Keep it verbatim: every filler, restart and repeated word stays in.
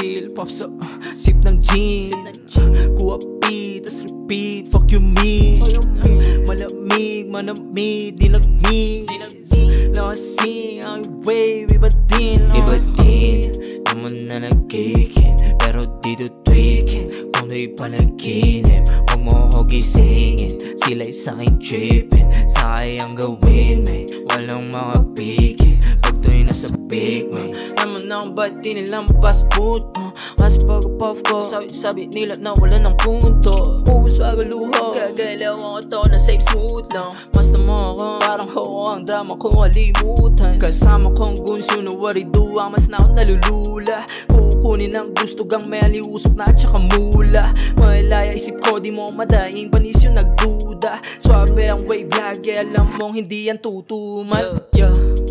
chill, pops up, sip ng gin, kuha beat, tas repeat, fuck you me. Malamig, manamig, di nag-miss. Lasing ang wave, iba din, iba din. Naman na nagkikin, pero dito tweaking. Kung do'y panaginip, huwag mo ako gisingin. Sila'y sa'kin trippin', sayang gawin, may walang makapigil pag do'y nasa big, may naman ako ba't di nilang passport mo? Kasi pag-puff ko, sabi nila na wala ng punto. Puwis pagaluho, gagalaw ako to na safe smooth lang. Mas na mo ako, parang ho ang drama ko kalimutan. Kasama kong guns, you know what I do, ang mas na ako nalulula. Kukunin ang gusto gang may aliusok na at saka mula. Malaya isip ko, di mo madaing panis yung nagduda. Swabe ang wave lagi, alam mong hindi yan tutuman. Yeah.